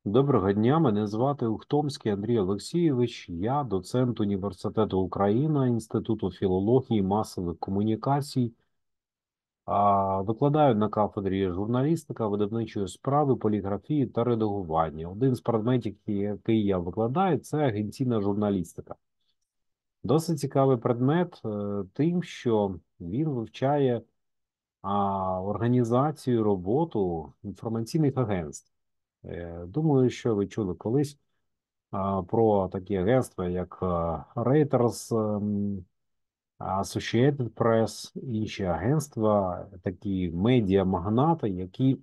Доброго дня, мене звати Ухтомський Андрій Олексійович. Я доцент Університету Україна, Інституту філології і масових комунікацій. Викладаю на кафедрі журналістика, видавничої справи, поліграфії та редагування. Один з предметів, який я викладаю, це агенційна журналістика. Досить цікавий предмет тим, що він вивчає організацію, роботу інформаційних агентств. Думаю, що ви чули колись про такі агентства, як Reuters, Associated Press, інші агентства, такі медіамагнати, які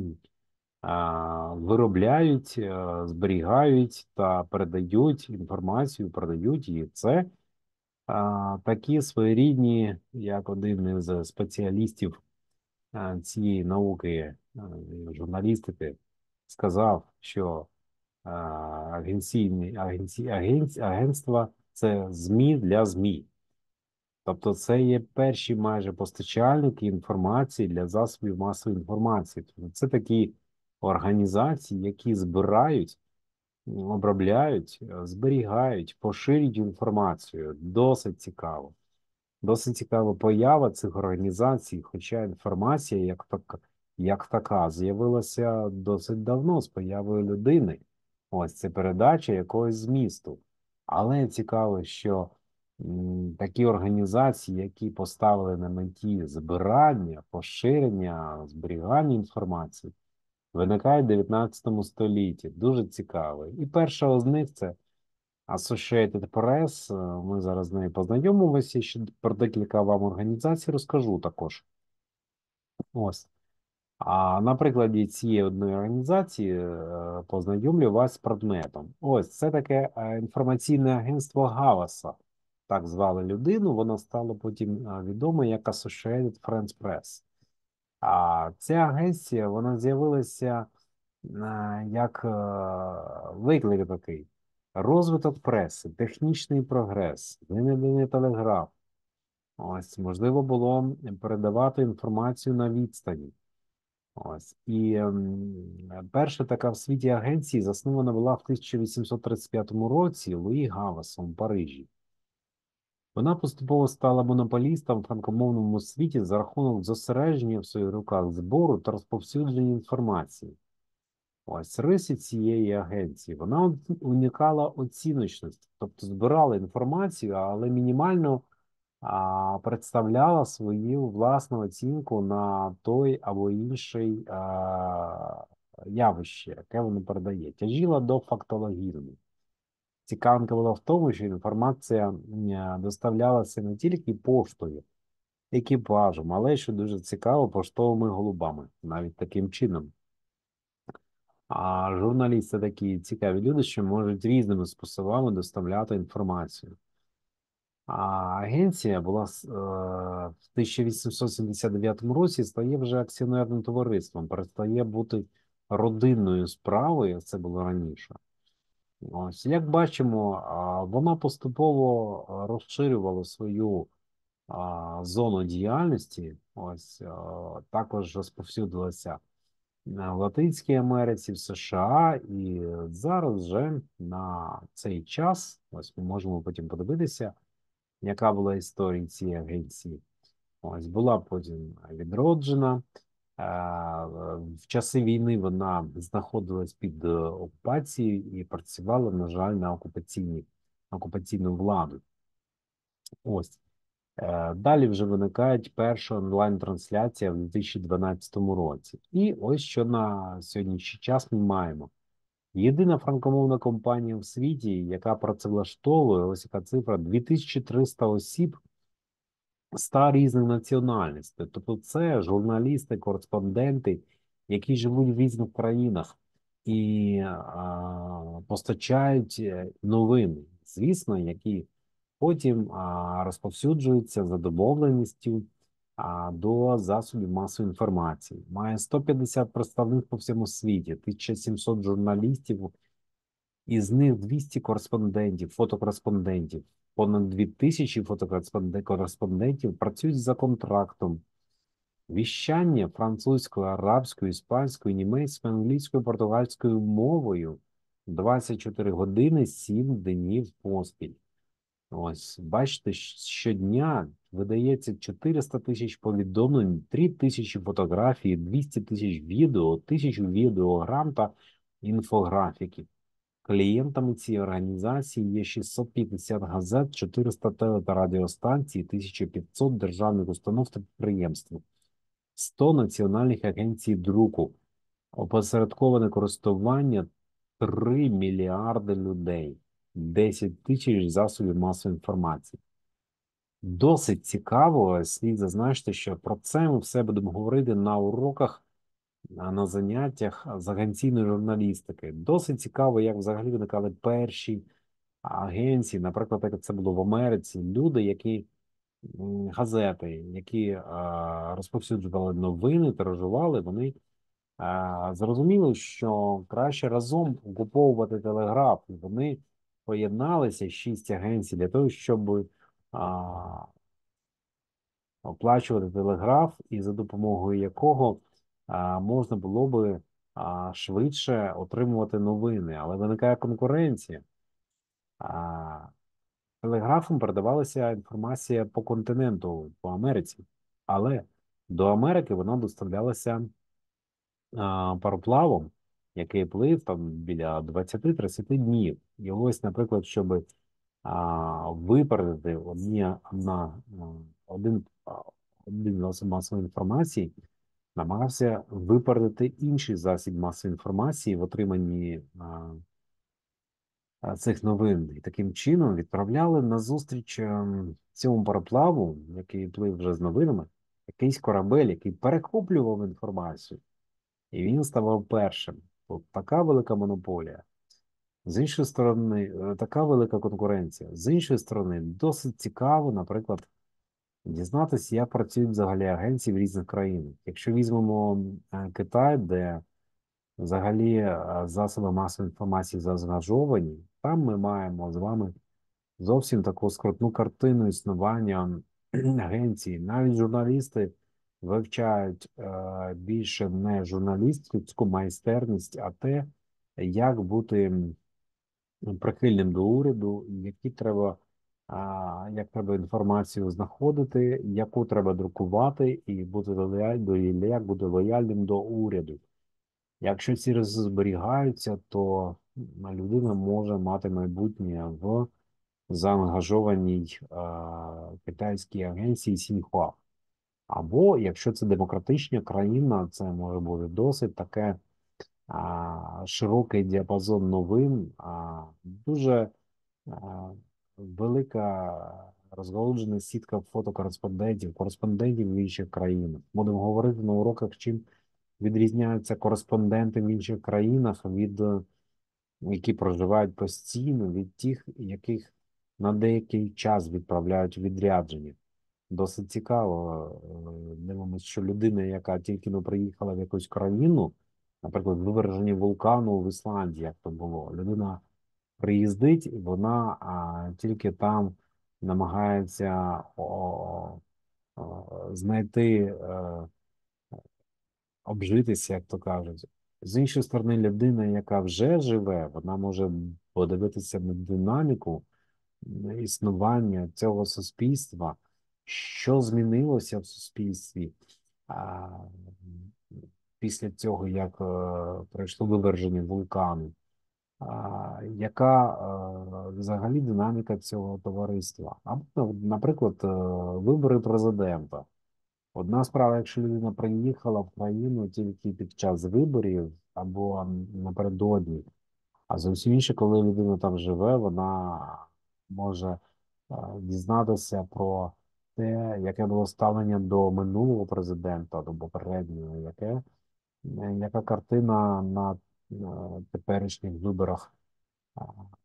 виробляють, зберігають та передають інформацію, продають її. Це такі своєрідні, як один із спеціалістів цієї науки, журналістики, сказав, що агентства це ЗМІ для ЗМІ. Тобто це є перші майже постачальники інформації для засобів масової інформації. Тобто це такі організації, які збирають, обробляють, зберігають, поширюють інформацію. Досить цікаво. Досить цікава поява цих організацій, хоча інформація як така з'явилася досить давно з появою людини. Ось це передача якогось змісту. Але цікаво, що такі організації, які поставили на меті збирання, поширення, зберігання інформації, виникають в 19 столітті. Дуже цікаво. І перша з них це Associated Press. Ми зараз з нею познайомимося. Ще про декілька вам організацій розкажу також. Ось. А на прикладі цієї одної організації познайомлю вас з предметом. Ось це таке інформаційне агентство Галаса. Так звали людину. Вона стала потім відомою як Associated Friends Press. А ця агенція вона з'явилася як виклик такий. Розвиток преси, технічний прогрес, винайдений телеграф. Ось, можливо, було передавати інформацію на відстані. Ось. І перша така в світі агенції заснована була в 1835 році Луї Гавасом в Парижі. Вона поступово стала монополістом в франкомовному світі за рахунок зосередження в своїх руках збору та розповсюдження інформації. Ось риси цієї агенції. Вона уникала оціночності, тобто збирала інформацію, але мінімально представляла свою власну оцінку на той або інший явище, яке воно передає. Тяжіла до фактологізму. Цікавинка була в тому, що інформація доставлялася не тільки поштою, екіпажем, але й, що дуже цікаво, поштовими голубами, навіть таким чином. А журналісти такі цікаві люди, що можуть різними способами доставляти інформацію. А агенція була в 1879 році стає вже акціонерним товариством, перестає бути родинною справою, це було раніше. Ось, як бачимо, вона поступово розширювала свою зону діяльності, ось також розповсюдилася в Латинській Америці, в США, і зараз вже на цей час, ось ми можемо потім подивитися, яка була історія цієї агенції. Ось була потім відроджена. В часи війни вона знаходилась під окупацією і працювала, на жаль, на окупаційну владу. Ось. Далі вже виникають перша онлайн-трансляція в 2012 році. І ось що на сьогоднішній час ми маємо. Єдина франкомовна компанія в світі, яка працевлаштовує, ось яка цифра, 2300 осіб 100 різних національностей. Тобто це журналісти, кореспонденти, які живуть в різних країнах і постачають новини, звісно, які потім розповсюджуються за домовленістю до засобів масової інформації. Має 150 представників по всьому світі, 1700 журналістів, із них 200 кореспондентів, фотокореспондентів. Понад 2000 фотокореспондентів працюють за контрактом Віщання французькою, арабською, іспанською, німецькою, англійською, португальською мовою 24 години, 7 днів поспіль. Ось, бачите, щодня видається 400 тисяч повідомлень, 3 тисячі фотографій, 200 тисяч відео, 1000 відеограм та інфографіки. Клієнтами цієї організації є 650 газет, 400 теле- та радіостанцій, 1500 державних установ та підприємств, 100 національних агенцій друку, опосередковане користування 3 мільярди людей, 10 тисяч засобів масової інформації. Досить цікаво, слід зазначити, що про це ми все будемо говорити на уроках, на заняттях з агенційної журналістики. Досить цікаво, як взагалі виникали перші агенції, наприклад, як це було в Америці, люди, які газети, які розповсюджували новини, тиражували, вони зрозуміли, що краще разом окуповувати телеграф. І вони поєдналися 6 агенцій для того, щоб оплачувати телеграф, і за допомогою якого можна було би швидше отримувати новини. Але виникає конкуренція. А, Телеграфом передавалася інформація по континенту, по Америці, але до Америки вона доставлялася пароплавом, який плив там біля 20-30 днів. І ось, наприклад, щоб випередити один, один засіб масової інформації, намагався випередити інший засіб масової інформації в отриманні цих новин. І таким чином відправляли на зустріч цьому пароплаву, який плив вже з новинами, якийсь корабель, який перехоплював інформацію, і він ставав першим. От така велика монополія. З іншої сторони, така велика конкуренція. З іншої сторони, досить цікаво, наприклад, дізнатися, як працюють взагалі агенції в різних країнах. Якщо візьмемо Китай, де взагалі засоби масової інформації заангажовані, там ми маємо з вами зовсім таку скрутну картину існування агенції. Навіть журналісти вивчають більше не журналістську майстерність, а те, як бути прихильним до уряду, як треба інформацію знаходити, яку треба друкувати, і як бути лояльним до уряду. Якщо ці ресурси зберігаються, то людина може мати майбутнє в заангажованій китайській агенції Сіньхуа. Або, якщо це демократична країна, це може бути досить таке широкий діапазон новин, дуже велика розгалуджена сітка фотокореспондентів, кореспондентів в інших країнах. Будемо говорити на уроках, чим відрізняються кореспонденти в інших країнах від які проживають постійно, від тих, яких на деякий час відправляють у відрядження. Досить цікаво. Дивимося, що людина, яка тільки не приїхала в якусь країну, наприклад, виверження вулкану в Ісландії, як то було, людина приїздить, і вона тільки там намагається знайти, обжитися, як то кажуть. З іншої сторони, людина, яка вже живе, вона може подивитися на динаміку існування цього суспільства, що змінилося в суспільстві після цього, як пройшло виверження вулкану, яка взагалі динаміка цього товариства. Або, наприклад, вибори президента. Одна справа, якщо людина приїхала в країну тільки під час виборів або напередодні, а зовсім інше, коли людина там живе, вона може дізнатися про те, яке було ставлення до минулого президента, до попереднього, яка картина на теперішніх виборах а,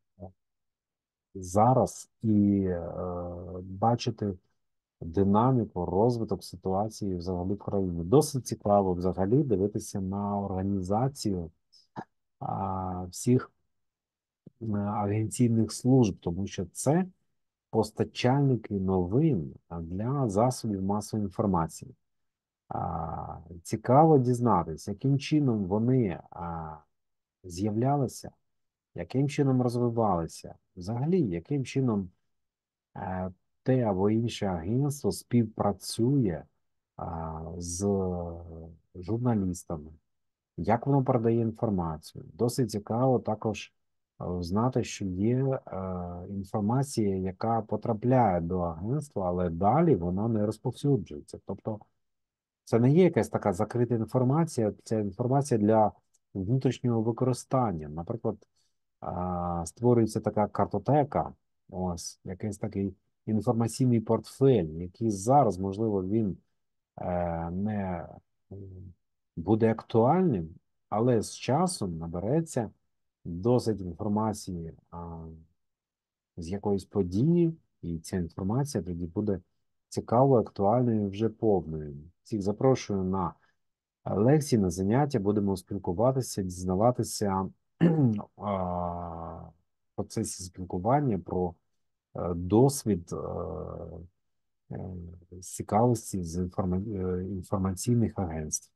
зараз, і бачити динаміку, розвиток ситуації взагалі в країні. Досить цікаво взагалі дивитися на організацію всіх агенційних служб, тому що це постачальники новин для засобів масової інформації. Цікаво дізнатися, яким чином вони з'являлися, яким чином розвивалися, взагалі, яким чином те або інше агентство співпрацює з журналістами, як воно передає інформацію. Досить цікаво також знати, що є інформація, яка потрапляє до агентства, але далі вона не розповсюджується. Тобто це не є якась така закрита інформація, це інформація для внутрішнього використання. Наприклад, створюється така картотека, ось якийсь такий інформаційний портфель, який зараз, можливо, він не буде актуальним, але з часом набереться досить інформації з якоїсь події, і ця інформація тоді буде цікавою, актуальною, і вже повною. Всіх запрошую на лекції, на заняття, будемо спілкуватися, дізнаватися в процесі спілкування про досвід цікавості з інформаційних агентств.